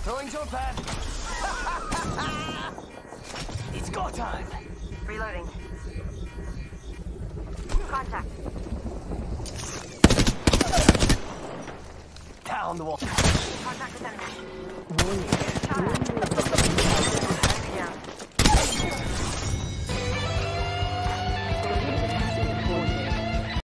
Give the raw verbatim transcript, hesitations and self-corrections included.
Throwing jump pad. It's go time. Reloading. Contact. Down the wall. Contact with enemy. Shot at.